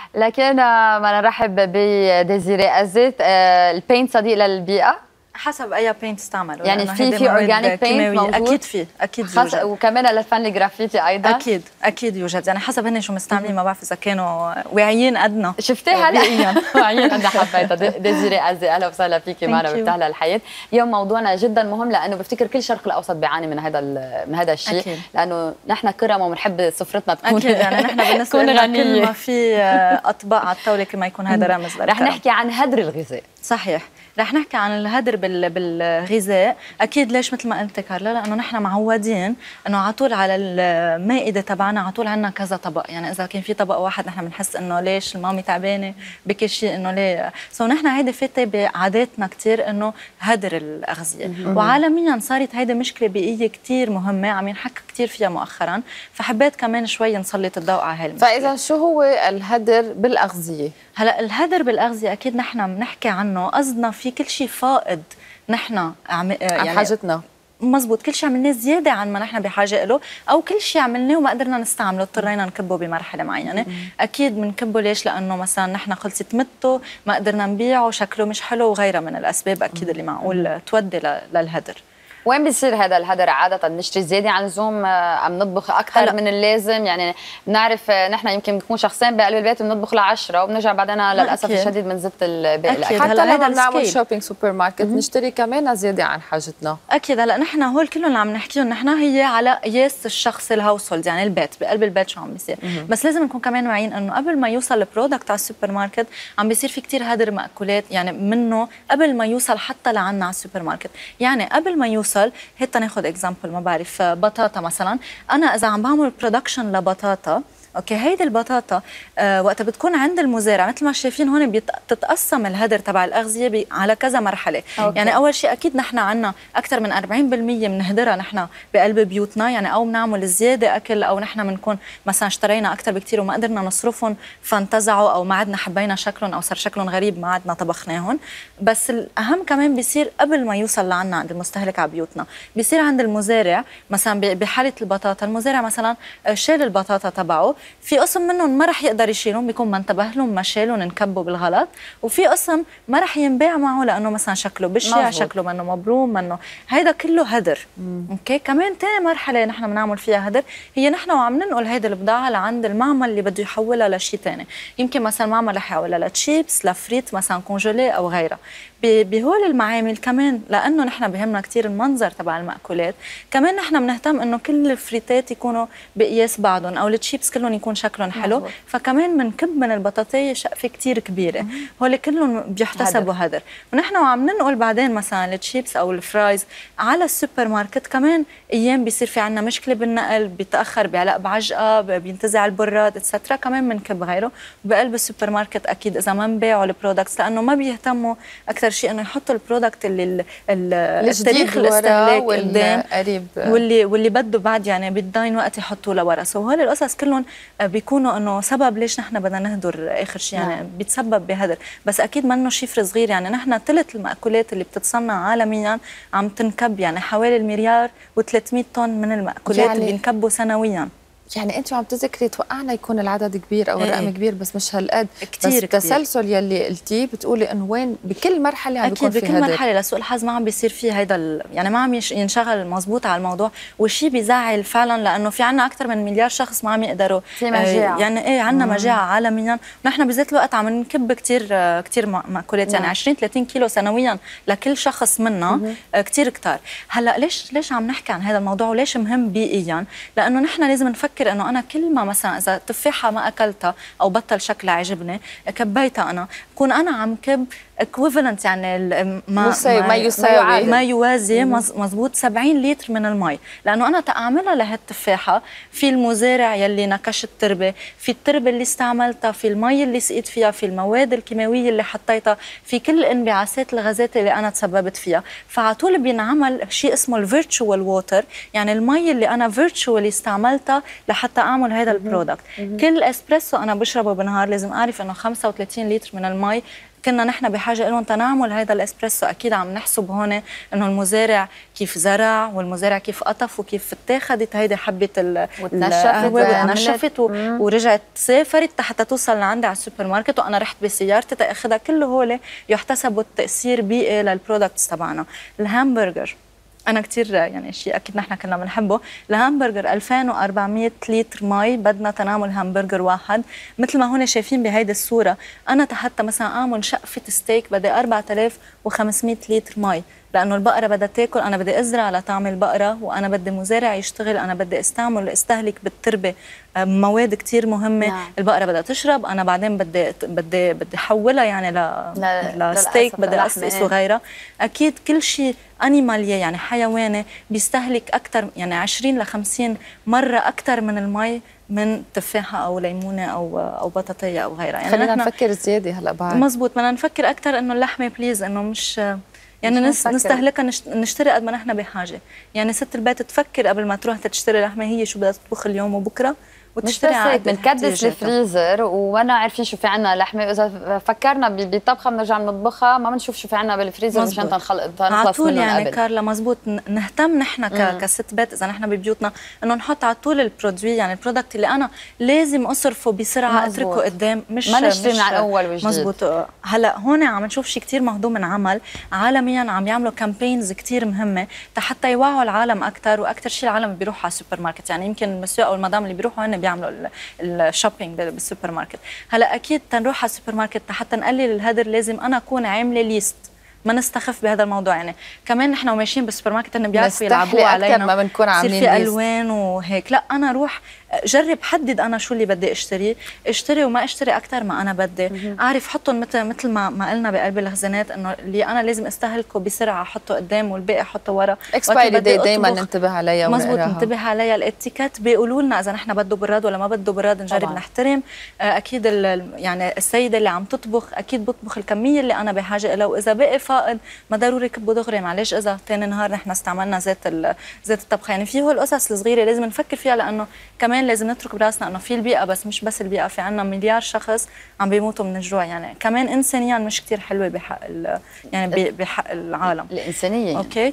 لكن بدنا نرحب بديزيري أزت. البينت صديق للبيئة حسب اي بينت استعمله، يعني في اورجانيك بينت موجود؟ اكيد يوجد، وكمان للفن الجرافيتي ايضا اكيد يوجد، يعني حسب هن شو مستعملين. ما بعرف اذا كانوا واعيين قدنا. شفتي هلا واعيين قدنا. حبيتها ديزيري أزت، اهلا وسهلا فيكي معنا بفتحلى الحياه. اليوم موضوعنا جدا مهم لانه بفتكر كل الشرق الاوسط بيعاني من هذا الشيء، لانه نحن كرم وبنحب سفرتنا تكون أكيد. يعني نحن بالنسبه لنا كل ما في اطباق على الطاوله كما يكون هذا رمز للكرم. رح نحكي عن هدر الغذاء. صحيح، رح نحكي عن الهدر بالغذاء. اكيد ليش مثل ما قلت كارلا، لانه نحن معودين انه على طول على المائده تبعنا على طول عندنا كذا طبق. يعني اذا كان في طبق واحد نحن بنحس انه ليش المامي تعبانه بكل شيء، انه ليه نحن هيدي فاتة بعاداتنا كثير انه هدر الاغذيه. وعالميا صارت هيدي مشكله بيئيه كثير مهمه عم ينحكى كثير فيها مؤخرا، فحبيت كمان شوي نسلط الضوء على هالمشكله. فاذا شو هو الهدر بالاغذيه؟ هلا الهدر بالاغذيه اكيد نحن بنحكي عنه، قصدنا في كل شيء فائض نحن عن حاجتنا. مزبوط، كل شيء عملناه زياده عن ما نحن بحاجه له، او كل شيء عملناه وما قدرنا نستعمله اضطرينا نكبه بمرحله معينه. اكيد بنكبه ليش؟ لانه مثلا نحن خلصت مدته، ما قدرنا نبيعه، شكله مش حلو، وغيرها من الاسباب اكيد اللي معقول تودي للهدر. وين بيصير هذا الهدر عادة؟ نشتري زيادة عن اللزوم، عم نطبخ أكثر من اللازم؟ يعني بنعرف نحن يمكن نكون شخصين بقلب البيت بنطبخ ل10 وبنرجع بعدين للأسف الشديد بنزت الباقي الأكل. حتى لما بنعمل شوبينج سوبر ماركت بنشتري كمان زيادة عن حاجتنا. أكيد. هلا نحن هول كلهم اللي عم نحكيهم نحن هي على قياس الشخص الهاوس هولد، يعني البيت بقلب البيت شو عم بيصير. بس لازم نكون كمان واعيين إنه قبل ما يوصل البرودكت على السوبر ماركت عم بيصير في كثير هدر مأكولات يعني منه قبل ما يوصل حتى لعنا على السوبر ماركت. يعني قبل ما يوصل ناخذ اكزامبل، ما بعرف بطاطا مثلا، انا اذا عم بعمل برودكشن لبطاطا، اوكي، هيدي البطاطا وقتها بتكون عند المزارع مثل ما شايفين هون بتتقسم الهدر تبع الاغذيه على كذا مرحله. أوكي. يعني اول شيء اكيد نحن عندنا اكثر من 40% بنهدرها نحن بقلب بيوتنا، يعني او بنعمل زياده اكل، او نحن بنكون مثلا اشترينا اكثر بكثير وما قدرنا نصرفهم فانتزعوا، او ما عدنا حبينا شكلهم او صار شكلهم غريب ما عدنا طبخناهم. بس الاهم كمان بيصير قبل ما يوصل لعنا عند المستهلك على بيوتنا، بيصير عند المزارع مثلا بحاله البطاطا، المزارع مثلا شال البطاطا تبعه، في قسم منهم ما رح يقدر يشيلهم، بيكون ما انتبه لهم، ما شالهم، انكبوا بالغلط، وفي قسم ما رح ينباع معه لانه مثلا شكله بشع، شكله منه مبروم، منه هيدا كله هدر. اوكي، كمان ثاني مرحله نحن بنعمل فيها هدر هي نحن وعم ننقل هيدي البضاعه لعند المعمل اللي بده يحولها لشيء ثاني. يمكن مثلا معمل رح يحولها لتشيبس، لفريت مثلا كونجولي او غيرها. بهول المعامل كمان لانه نحن بهمنا كثير المنظر تبع المأكولات، كمان نحن بنهتم انه كل الفريتات يكونوا بقياس بعضهم، او التشيبس كلهم يكون شكلهم حلو، فكمان بنكب من البطاطايه شقفه كثير كبيره، هول كلهم بيحتسبوا هدر. ونحن وعم ننقل بعدين مثلا التشيبس او الفرايز على السوبر ماركت، كمان ايام بيصير في عندنا مشكله بالنقل، بيتاخر، بيعلق بعجقه، بينتزع البراد اتسترا، كمان بنكب غيره بقلب السوبر ماركت. اكيد اذا ما نبيعوا البرودكتس لانه ما بيهتموا اكثر شيء انه يحطوا البرودكت اللي التاريخ الاستهلاك قدام، واللي بده بعد يعني بالداين وقت يحطوه لورا. وهول القصص كلهم بيكونوا انه سبب ليش نحن بدنا نهدر اخر شيء، يعني بيتسبب بهدر. بس اكيد منه شيء صغير، يعني نحن ثلث المأكولات اللي بتتصنع عالميا عم تنكب، يعني حوالي 1,300,000,000 طن من المأكولات يعني اللي بينكبوا سنويا. يعني انت عم تذكري توقعنا يكون العدد كبير او الرقم كبير، بس مش هالقد كثير. بس التسلسل يلي قلتيه بتقولي انه وين بكل مرحله عم بيكون في هدر. بكل مرحله لسوء الحظ ما عم بيصير فيه هيدا يعني ما عم ينشغل مزبوط على الموضوع، والشيء بيزعل فعلا لانه في عنا اكثر من مليار شخص ما عم يقدروا، في مجاعه، يعني عنا مجاعه عالميا، ونحن بذات الوقت عم نكب كثير مأكولات، يعني 20-30 كيلو سنويا لكل شخص منا، كثير كتار. هلا ليش عم نحكي عن هذا الموضوع وليش مهم بيئيا؟ لانه نحن لازم نفكر انه انا كل ما مثلا اذا تفاحه ما اكلتها او بطل شكلها عجبني كبيتها، انا كون انا عم كب equivalent يعني ما يوازي مزبوط 70 لتر من المي، لانه انا تاعملها لهالتفاحه في المزارع يلي نكش التربه، في التربه اللي استعملتها، في المي اللي سقيت فيها، في المواد الكيماويه اللي حطيتها، في كل الانبعاثات الغازات اللي انا تسببت فيها. فعلى طول بينعمل شيء اسمه الفيرتشوال ووتر، يعني المي اللي انا فيرتشوالي استعملتها لحتى اعمل هذا البرودكت. كل اسبريسو انا بشربه بالنهار لازم اعرف انه 35 لتر من المي كنا نحن بحاجه لهم تنعمل هذا الاسبريسو. اكيد عم نحسب هون انه المزارع كيف زرع والمزارع كيف قطف وكيف اتاخذت هيدي حبه ونشفت ورجعت سافرت حتى توصل لعندي على السوبر ماركت وانا رحت بسيارتي تاخذها. كل هول يحتسبوا تاثير بيئي للبرودكتس تبعنا. الهامبرجر أنا كتير يعني شيء أكيد نحن كنا بنحبه. الهامبرجر 2400 لتر مي بدنا تناول همبرجر واحد. مثل ما هون شايفين بهيدي الصورة، أنا حتى مثلا أعمل شقفة ستيك بدي 4500 لتر مي، لأنه البقرة بدها تاكل، أنا بدي أزرع لطعم البقرة، وأنا بدي مزارع يشتغل، أنا بدي استهلك بالتربة مواد كتير مهمة. نعم. البقرة بدها تشرب، أنا بعدين بدي أحولها يعني لستيك، بدي أقصقص وغيرها. أكيد كل شيء أنيمالية يعني حيواني بيستهلك أكثر، يعني 20 ل 50 مرة أكثر من المي من تفاحة أو ليمونة أو بطاطية أو غيرها. يعني خلينا نفكر زيادة هلا بعد. مزبوط، بدنا نفكر أكثر إنه اللحمة بليز، إنه مش يعني نستهلكها، نشتري قد ما نحن بحاجه. يعني ست البيت تفكر قبل ما تروح تشتري لحمه هي شو بدها تطبخ اليوم وبكره، وتشتري عاد بنكدس الفريزر وانا عارفين شو في عنا لحمه، واذا فكرنا بطبخه بنرجع بنطبخها ما بنشوف شو في عنا بالفريزر مشان نخلص منه يعني قبل. كارلا مزبوط، نهتم نحن كست بيت اذا نحن ببيوتنا انه نحط على طول البرودوي، يعني البرودكت اللي انا لازم اصرفه بسرعه اتركه قدام، مش ما نشتري من اول وجديد. مزبوط. هلا هون عم نشوف شيء كثير مهضوم انعمل عالميا، عم يعملوا كامبينز كثير مهمه حتى يوعوا العالم اكثر، واكثر شيء العالم بيروحوا على السوبر ماركت. يعني يمكن المسيو او المدام اللي بيروحوا هن بيعملوا الشوبينج بالسوبر ماركت. هلا اكيد تنروح على السوبر ماركت حتى نقلل الهدر لازم انا اكون عامله ليست، ما نستخف بهذا الموضوع. يعني كمان نحن وماشيين بالسوبر ماركت انه بيعرفوا يلعبوا علينا اكثر ما بنكون عاملين في الوان وهيك. لا انا روح جرب حدد انا شو اللي بدي اشتري وما اشتري اكثر ما انا بدي. اعرف حطهم مثل ما قلنا بقلب الخزانات، انه اللي انا لازم استهلكه بسرعه احطه قدام والباقي احطه ورا. اكسبايري داي دائما ننتبه عليها. مزبوط، ننتبه عليها. الاتيكيت بيقولوا لنا اذا نحن بده براد ولا ما بده براد، نجرب طبعا. نحترم. اكيد يعني السيده اللي عم تطبخ اكيد بطبخ الكميه اللي انا بحاجه لها، واذا بقي فائض ما ضروري كبه دغري، معلش اذا ثاني نهار نحن استعملنا زيت الطبخ. يعني في هول القصص الصغيره لازم نفكر فيها، لانه كمان لازم نترك براسنا انه في البيئه، بس مش بس البيئه، في عنا مليار شخص عم بيموتوا من الجوع. يعني كمان انسانيا مش كثير حلوه بحق يعني بحق العالم الانسانيه. اوكي.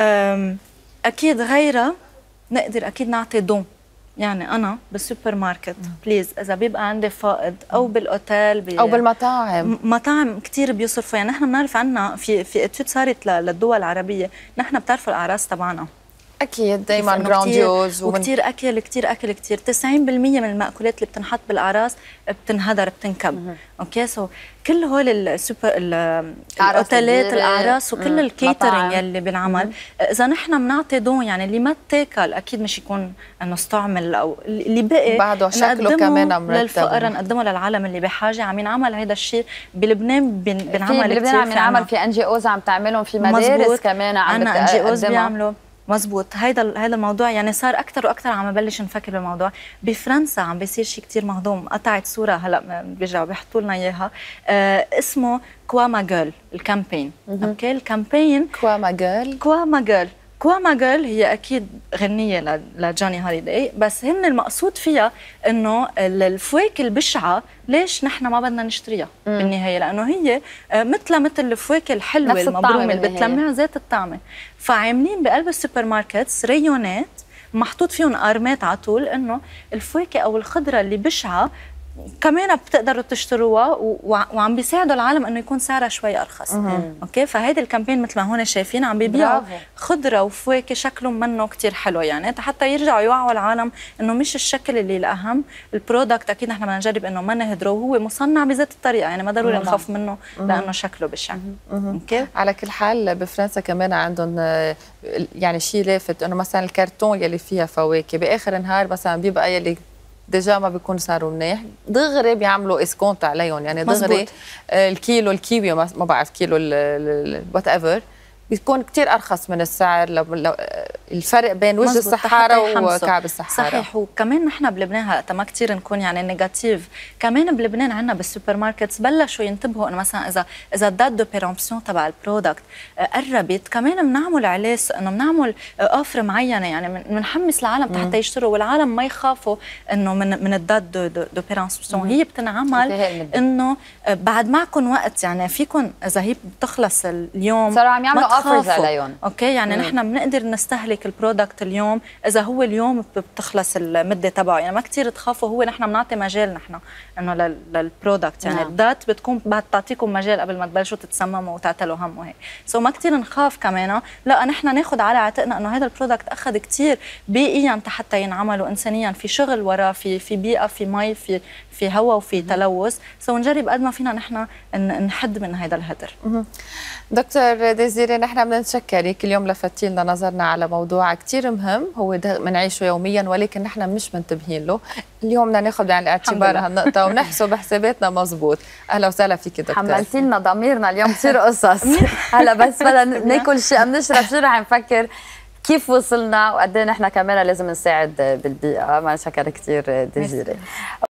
اكيد غيرها نقدر اكيد نعطي دون. يعني انا بالسوبر ماركت بليز اذا بيبقى عندي فائض او بالاوتيل او بالمطاعم، مطاعم كثير بيصرفوا. يعني نحن بنعرف عنا في اتيود صارت للدول العربيه، نحن بتعرفوا الاعراس تبعنا اكيد دائما جرانديوز وكثير اكل كثير 90% من المأكولات اللي بتنحط بالاعراس بتنهدر بتنكب. اوكي، سو كل هول السوبر الاوتيلات الاعراس وكل الكيترينج يلي بنعمل، اذا نحن بنعطي دون يعني اللي ما تاكل اكيد مش يكون انه استعمل، او اللي بقي بعده شكله كمان مرتب للفقراء، نقدمه للعالم اللي بحاجه. عم ينعمل هذا الشيء بلبنان، بنعمل بلبنان عم ينعمل في NGOs عم تعملهم، في مدارس كمان عم NGOs بيعملوا. مزبوط، هذا الموضوع يعني صار اكثر واكثر عم نبلش نفكر بالموضوع. بفرنسا عم بيصير شيء كثير مهضوم، قطعت صوره هلا بيرجعوا بيحطوا لنا اياها، اسمه كوا ما جول الكامبين. اوكي، الكامبين كوا ما جول هي اكيد غنيه لجوني هوليداي، بس هن المقصود فيها انه الفواكه البشعه ليش نحن ما بدنا نشتريها بالنهايه، لانه هي مثل الفواكه الحلوه المبرومه اللي بتلمعها زيت الطعمه. فعاملين بقلب السوبر ماركتس ريونات محطوط فيهم ارمات على طول انه الفواكه او الخضره اللي بشعه كمان بتقدروا تشتروها، وعم بيساعدوا العالم انه يكون سعرها شوي ارخص. اوكي، فهيدي الكامبين مثل ما هون شايفين عم بيبيعوا خضره وفواكه شكلهم منه كثير حلو، يعني حتى يرجعوا يوعوا العالم انه مش الشكل اللي الاهم، البرودكت اكيد نحن بدنا نجرب انه ما نهدره، وهو مصنع بذات الطريقه، يعني ما ضروري نخاف منه لانه شكله بشع. اوكي، على كل حال بفرنسا كمان عندهم يعني شيء لافت، انه مثلا الكرتون يلي فيها فواكه باخر النهار مثلا بيبقى يلي ديجا ما بيكون صاروا منيح، دغري بيعملوا اسكونت عليهم. يعني دغري الكيلو الكيوي ما بعرف كيلو وات ايفر بيكون كتير ارخص من السعر لو الفرق بين وجه الصحارى وكعب الصحارى. صحيح. وكمان نحن بلبنان هلا ما كثير نكون يعني نيجاتيف، كمان بلبنان عندنا بالسوبر ماركتس بلشوا ينتبهوا انه مثلا اذا الدات دو بيرامبسيون تبع البرودكت قربت، كمان بنعمل عليه انه بنعمل اوفر معينه، يعني بنحمس العالم حتى يشتروا، والعالم ما يخافوا انه من الدات دو بيرامبسيون. هي بتنعمل انه بعد معكم وقت، يعني فيكم اذا هي بتخلص اليوم صاروا عم يعملوا اوفرز عليهم. اوكي، يعني نحن بنقدر نستهلك البرودكت اليوم اذا هو اليوم بتخلص المده تبعه، يعني ما كثير تخافوا. هو نحن بنعطي مجال نحن انه للبرودكت، يعني الدات بتكون بعد تعطيكم مجال قبل ما تبلشوا تتسمموا وتعتلوا هم وهيك. ما كثير نخاف كمان، لا نحن ناخذ على عاتقنا انه هذا البرودكت اخذ كثير بيئيا حتى ينعمل، وانسانيا في شغل وراه، في بيئه، في مي، في هواء، وفي تلوث. نجرب قد ما فينا نحن نحد من هذا الهدر. دكتور ديزيري، نحن بدنا نتشكرك، اليوم لفتي لنا نظرنا على موضوع كثير مهم هو بنعيشه يوميا ولكن نحن مش منتبهين له. اليوم بدنا ناخذ بعين الاعتبار هالنقطه ونحسب حساباتنا مضبوط. اهلا وسهلا فيك دكتور. حملتي لنا ضميرنا اليوم كثير قصص. هلا بس بدنا ناكل شيء بنشرب شو رح نفكر كيف وصلنا وقد ايه نحن كمان لازم نساعد بالبيئه. ما شكر كثير ديزيري.